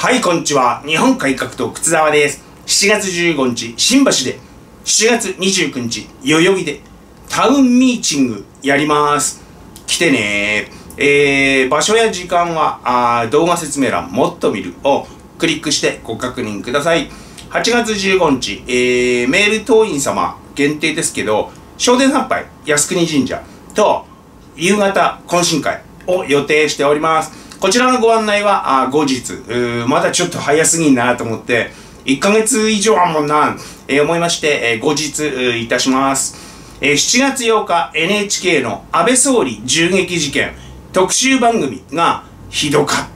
はい、こんにちは。日本改革党靴沢です。7月15日、新橋で、7月29日、代々木で、タウンミーティングやります。来てね。場所や時間は、動画説明欄、もっと見るをクリックしてご確認ください。8月15日、メール党員様限定ですけど、正殿参拝、靖国神社と、夕方懇親会を予定しております。こちらのご案内は後日、まだちょっと早すぎんなと思って、1ヶ月以上はもんな、思いまして、後日いたします。7月8日 NHK の安倍総理銃撃事件特集番組がひどかった。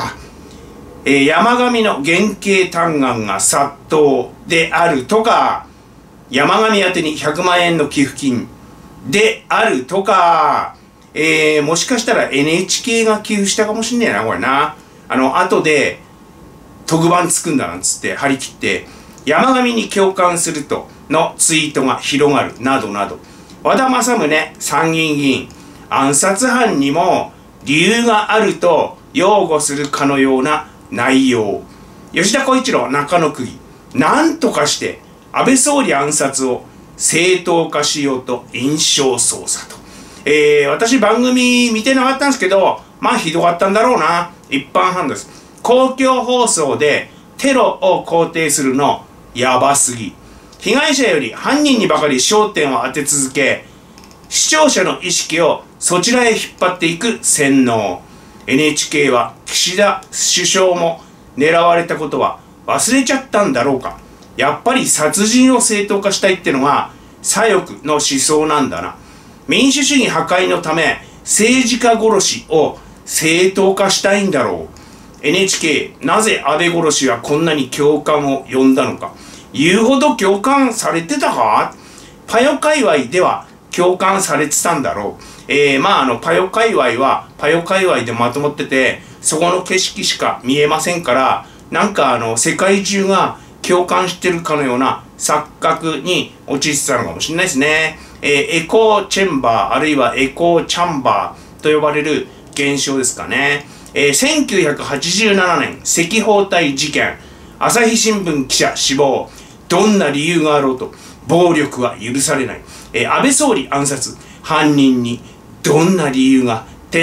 山上の減刑嘆願が殺到であるとか、山上宛てに100万円の寄付金であるとか、もしかしたら NHK が寄付したかもしんねえな、これな。後で、特番つくんだなんつって張り切って、山上に共感するとのツイートが広がる、などなど。和田政宗参議院議員、暗殺犯にも理由があると擁護するかのような内容。吉田小一郎中野区議、なんとかして安倍総理暗殺を正当化しようと印象操作と。私番組見てなかったんですけど、まあひどかったんだろうな。一般犯です。公共放送でテロを肯定するのやばすぎ。被害者より犯人にばかり焦点を当て続け、視聴者の意識をそちらへ引っ張っていく洗脳。NHK は岸田首相も狙われたことは忘れちゃったんだろうか。やっぱり殺人を正当化したいってのが左翼の思想なんだな。民主主義破壊のため政治家殺しを正当化したいんだろう。NHK、なぜ安倍殺しはこんなに共感を呼んだのか。言うほど共感されてたか。パヨ界隈では共感されてたんだろう。パヨ界隈はパヨ界隈でまとまってて、そこの景色しか見えませんから、なんか世界中が共感してるかのような錯覚に陥ってたのかもしれないですね。エコーチェンバーあるいはエコーチャンバーと呼ばれる現象ですかね。1987年赤包帯事件、朝日新聞記者死亡。どんな理由があろうと暴力は許されない。安倍総理暗殺、犯人にどんな理由が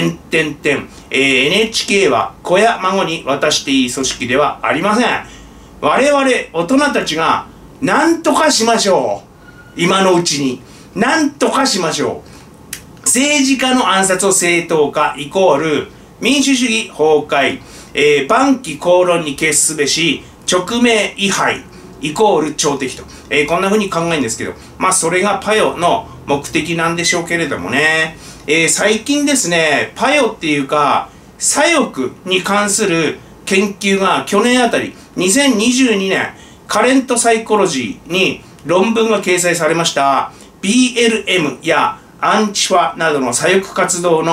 NHK は子や孫に渡していい組織ではありません。我々大人たちが何とかしましょう。今のうちに何とかしましょう。政治家の暗殺を正当化イコール民主主義崩壊、万機公論に決すべし勅命違反イコール朝敵と、こんな風に考えるんですけど、まあそれがパヨの目的なんでしょうけれどもね。最近ですね、パヨっていうか左翼に関する研究が去年あたり2022年カレントサイコロジーに論文が掲載されました。BLM やアンチファなどの左翼活動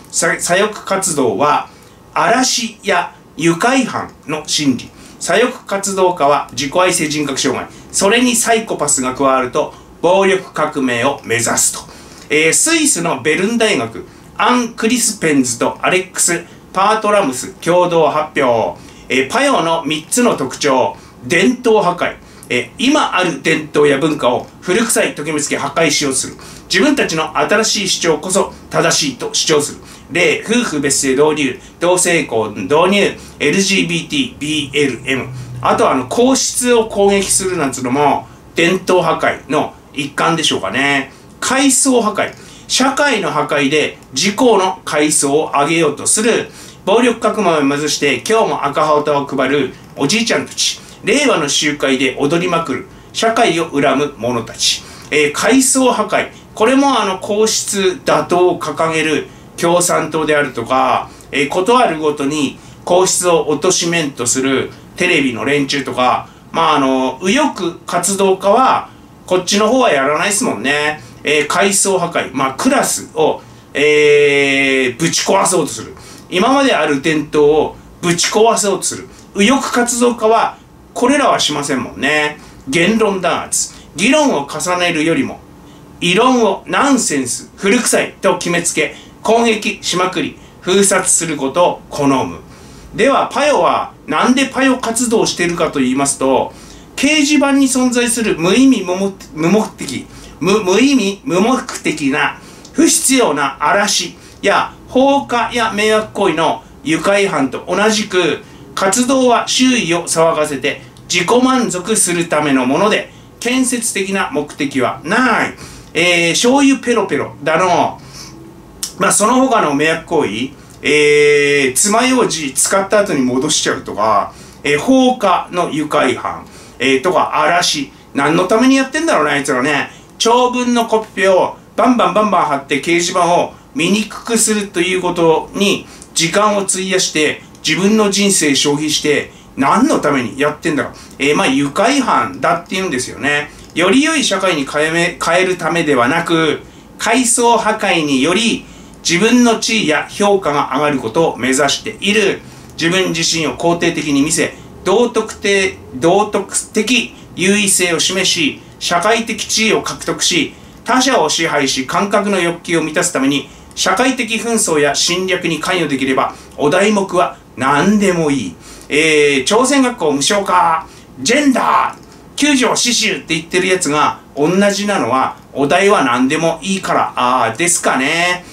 は嵐や愉快犯の心理。左翼活動家は自己愛性人格障害。それにサイコパスが加わると暴力革命を目指すと。スイスのベルン大学アン・クリスペンズとアレックス・パートラムス共同発表。パヨの3つの特徴。伝統破壊。今ある伝統や文化を古臭いときめつけ破壊しようとする。自分たちの新しい主張こそ正しいと主張する。例、夫婦別姓導入、同性婚導入、LGBT、BLM。あとは皇室を攻撃するなんつうのも伝統破壊の一環でしょうかね。階層破壊。社会の破壊で自己の階層を上げようとする。暴力革命を目指して今日も赤旗を配るおじいちゃんたち。令和の集会で踊りまくる社会を恨む者たち。階層破壊。これも皇室打倒を掲げる共産党であるとか、ことあるごとに皇室を貶めんとするテレビの連中とか、右翼活動家はこっちの方はやらないですもんね。階層破壊。クラスを、ぶち壊そうとする。今まである伝統をぶち壊そうとする。右翼活動家はこれらはしませんもんね。言論弾圧。議論を重ねるよりも、異論をナンセンス、古臭いと決めつけ、攻撃しまくり、封殺することを好む。 では、パヨはなんでパヨ活動をしているかと言いますと、掲示板に存在する無意味無目的な不必要な嵐や放火や迷惑行為の愉快犯と同じく、活動は周囲を騒がせて自己満足するためのもので、建設的な目的はない。醤油ペロペロだの、その他の迷惑行為、爪楊枝使った後に戻しちゃうとか、放火の愉快犯、とか嵐、何のためにやってんだろうね、あいつらね。長文のコピペをバンバン貼って掲示板を見にくくするということに時間を費やして自分の人生消費して何のためにやってんだろう。愉快犯だって言うんですよね。より良い社会に変えるためではなく、階層破壊により自分の地位や評価が上がることを目指している。自分自身を肯定的に見せ、道徳的優位性を示し、社会的地位を獲得し、他者を支配し、感覚の欲求を満たすために社会的紛争や侵略に関与できれば、お題目は何でもいい。朝鮮学校無償化、ジェンダー、救助死守って言ってるやつが同じなのは、お題は何でもいいからですかね。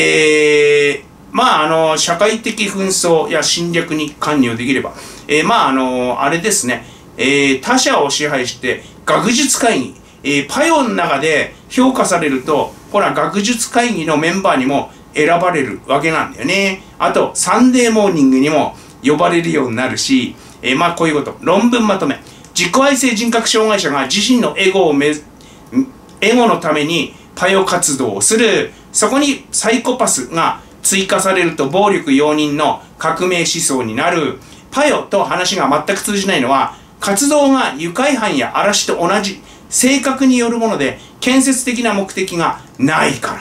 社会的紛争や侵略に関与できれば、あれですね、他者を支配して学術会議、パヨの中で評価されると、ほら、学術会議のメンバーにも選ばれるわけなんだよね。あと、サンデーモーニングにも呼ばれるようになるし、こういうこと。論文まとめ。自己愛性人格障害者が自身のエゴのためにパヨ活動をする。そこにサイコパスが追加されると暴力容認の革命思想になる。パヨと話が全く通じないのは、活動が愉快犯や嵐と同じ性格によるもので、建設的な目的がないから。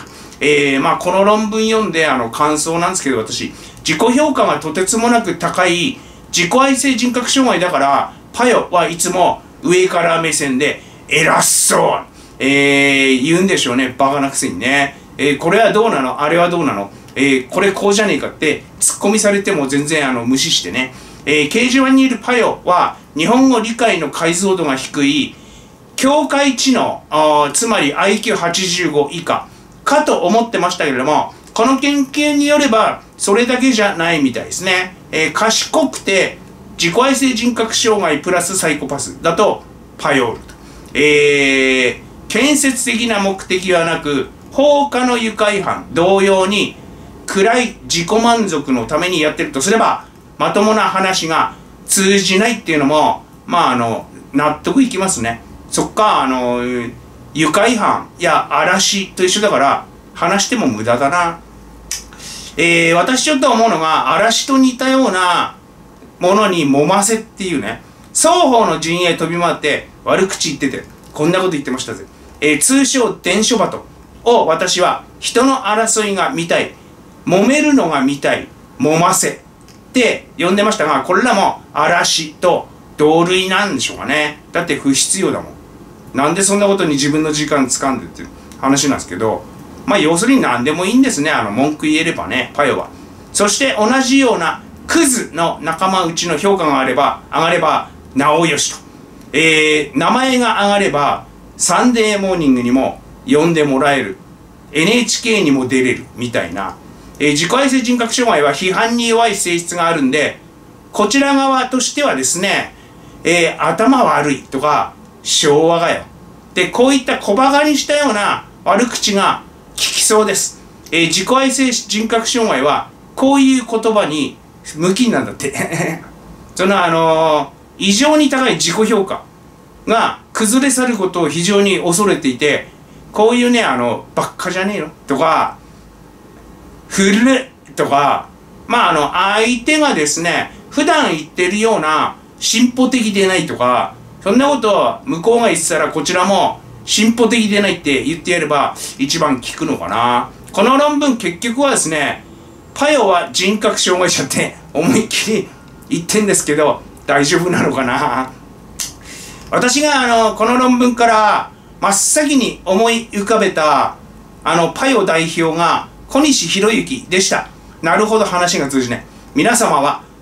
この論文読んで感想なんですけど、私、自己評価がとてつもなく高い自己愛性人格障害だから、パヨはいつも上から目線で偉そう、言うんでしょうね。バカなくせにね。これはどうなの、あれはどうなの、これこうじゃねえかってツッコミされても全然無視してね。掲示板にいるパヨは日本語理解の解像度が低い境界知能、つまり IQ85 以下かと思ってましたけれども、この研究によればそれだけじゃないみたいですね。賢くて自己愛性人格障害プラスサイコパスだとパヨールと。建設的な目的はなく、放火の愉快犯同様に暗い自己満足のためにやってるとすれば、まともな話が通じないっていうのも、納得いきますね。そっか、愉快犯や嵐と一緒だから話しても無駄だな。私ちょっと思うのが、嵐と似たようなものにもませっていうね、双方の陣営飛び回って悪口言ってて、こんなこと言ってましたぜ。通称伝書バトを私は人の争いが見たい、揉めるのが見たい、もませって呼んでましたが、これらも嵐と同類なんでしょうかね。だって不必要だもん。なんでそんなことに自分の時間掴んでっていう話なんですけど、要するに何でもいいんですね。文句言えればね、パヨは。そして同じようなクズの仲間内の評価が上がればなおよしと。名前が上がればサンデーモーニングにも呼んでもらえる。NHK にも出れるみたいな。自己愛性人格障害は批判に弱い性質があるんで、こちら側としてはですね、頭悪いとか昭和がよ。で、こういった小馬鹿にしたような悪口が効きそうです。自己愛性人格障害はこういう言葉に無菌なんだって。その異常に高い自己評価が崩れ去ることを非常に恐れていて、こういうね、ばっかじゃねえのとか、古れとか、相手がですね、普段言ってるような進歩的でないとか、そんなことを向こうが言ってたらこちらも進歩的でないって言ってやれば一番効くのかな。この論文結局はですね、パヨは人格障害者って思いっきり言ってんですけど、大丈夫なのかな。私がこの論文から真っ先に思い浮かべたパヨ代表が小西博之でした。なるほど、話が通じない。皆様は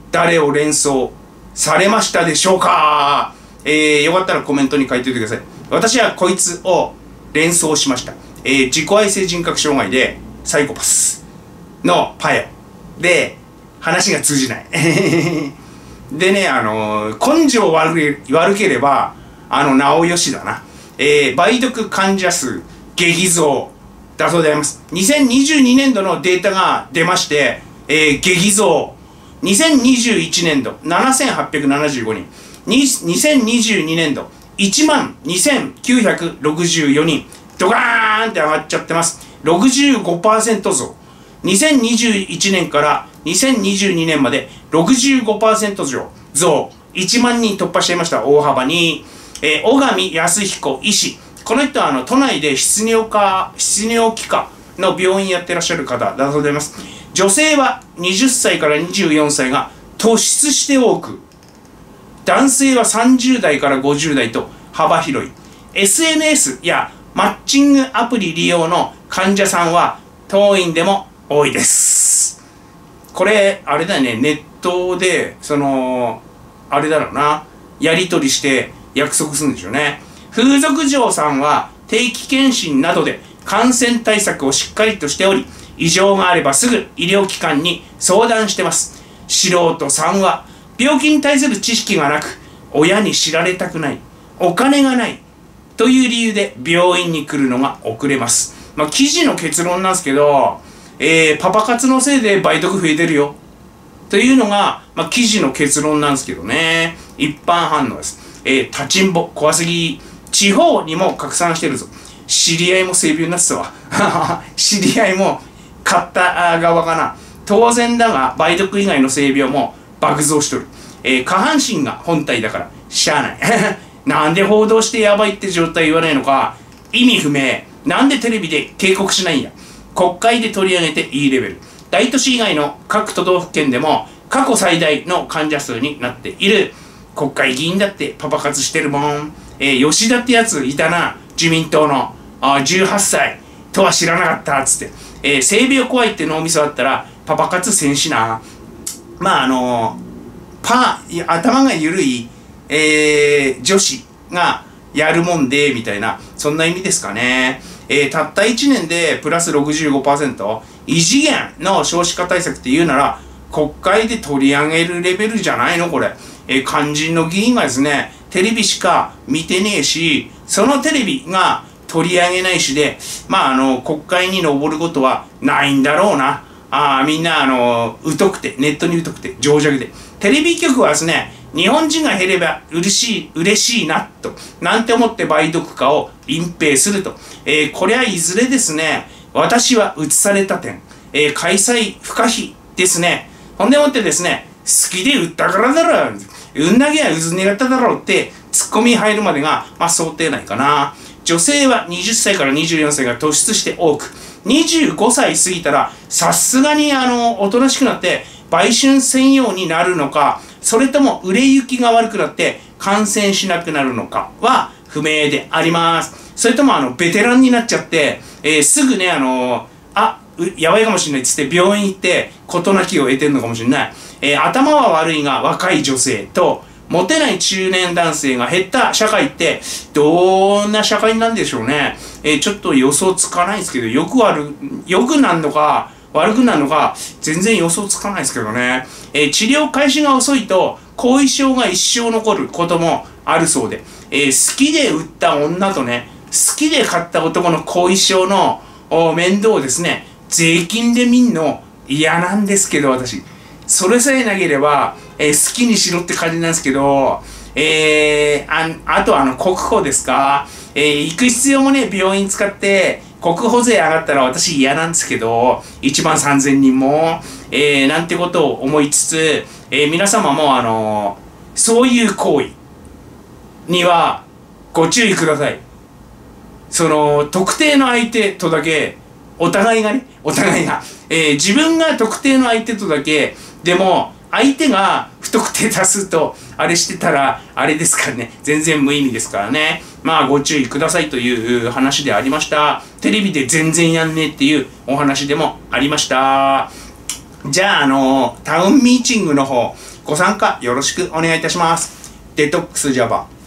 誰を連想されましたでしょうか。よかったらコメントに書いておいてください。私はこいつを連想しました。自己愛性人格障害でサイコパスのパヨで話が通じないでね、根性悪ければなおよしだな。梅毒患者数激増だそうであります。2022年度のデータが出まして、激増。2021年度7875人、2022年度12,2964人、ドカーンって上がっちゃってます。65% 増。2021年から2022年まで 65% 増。1万人突破しちゃいました。大幅に。小上康彦医師。この人は都内で泌尿器科の病院やってらっしゃる方だそうであります。女性は20歳から24歳が突出して多く、男性は30代から50代と幅広い。SNS やマッチングアプリ利用の患者さんは当院でも多いです。これあれだよね、ネットであれだろうな、やり取りして約束するんでしょうね。風俗嬢さんは定期検診などで感染対策をしっかりとしており、異常があればすぐ医療機関に相談してます。素人さんは病気に対する知識がなく、親に知られたくない、お金がないという理由で病院に来るのが遅れます。記事の結論なんですけど、パパ活のせいで梅毒増えてるよというのが、記事の結論なんですけどね。一般反応です。立ちんぼ怖すぎ。地方にも拡散してるぞ。知り合いも性病になってたわ知り合いも買った側かな。当然だが梅毒以外の性病も爆増しとる。下半身が本体だからしゃあないなんで報道してやばいって状態言わないのか意味不明。なんでテレビで警告しないんや。国会で取り上げていいレベル。大都市以外の各都道府県でも過去最大の患者数になっている。国会議員だってパパ活してるもん。吉田ってやついたな、自民党の。18歳とは知らなかったっつって。性病怖いって脳みそあったらパパ活せんしな。頭が緩い、女子がやるもんでみたいな、そんな意味ですかね。たった1年でプラス 65%、 異次元の少子化対策っていうなら国会で取り上げるレベルじゃないのこれ。肝心の議員がですね、テレビしか見てねえし、そのテレビが取り上げないしで、国会に上ることはないんだろうな。みんな疎くて、ネットに疎くて情弱で、テレビ局はですね、日本人が減れば嬉しいなとなんて思って梅毒化を隠蔽すると、これはいずれですね、私は移された点、開催不可避ですね。ほんでもってですね、好きで売ったからだろ、うんなぎはうず狙っただろうってツッコミ入るまでが想定内かな。女性は20歳から24歳が突出して多く、25歳過ぎたらさすがにおとなしくなって売春専用になるのか、それとも売れ行きが悪くなって感染しなくなるのかは不明であります。それともベテランになっちゃって、すぐねやばいかもしれないっつって病院行って事なきを得てるのかもしれない。頭は悪いが若い女性とモテない中年男性が減った社会ってどんな社会なんでしょうね。ちょっと予想つかないですけど、よくなるのか悪くなるのか全然予想つかないですけどね。治療開始が遅いと後遺症が一生残ることもあるそうで、好きで売った女とね、好きで買った男の後遺症の面倒をですね、税金で見んの嫌なんですけど、私それさえなければ、好きにしろって感じなんですけど、あと国保ですか、行く必要もね、病院使って国保税上がったら私嫌なんですけど、1万3000人も、なんてことを思いつつ、皆様もそういう行為にはご注意ください。特定の相手とだけ、お互いが、自分が特定の相手とだけ、でも相手が不特定多数とあれしてたらあれですからね、全然無意味ですからね。ご注意くださいという話でありました。テレビで全然やんねえっていうお話でもありました。じゃあタウンミーティングの方、 ご参加よろしくお願いいたします。デトックス Java